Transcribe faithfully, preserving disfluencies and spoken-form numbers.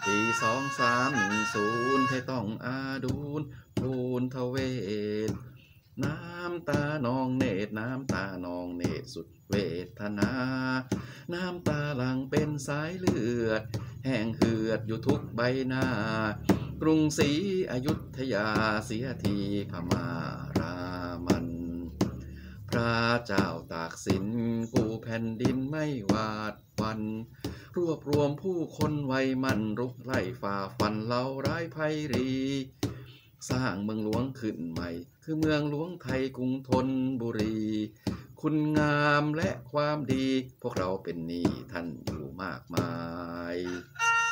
ปีสองสามหนึ่งศูนย์ให้ต้องอาดูนพูนทเวศน้ำตานองเนตรน้ำตานองเนตรสุดเวทนา น้ำตาหลั่งเป็นสายเลือดแห้งเหือดอยู่ทุกใบหน้ากรุงศรีอยุธยาเสียทีพม่ารามัน พระเจ้าตากสินกูแผ่นดินไม่หวาดหวั่นรวบรวมผู้คนไว้มันรุกไล่ฝ่าฟันเล่าร้ายภัยรี สร้างเมืองหลวงขึ้นใหม่คือเมืองหลวงไทยกรุงธนบุรี คุณงามและความดีพวกเราเป็นหนี้ท่านอยู่มากมาย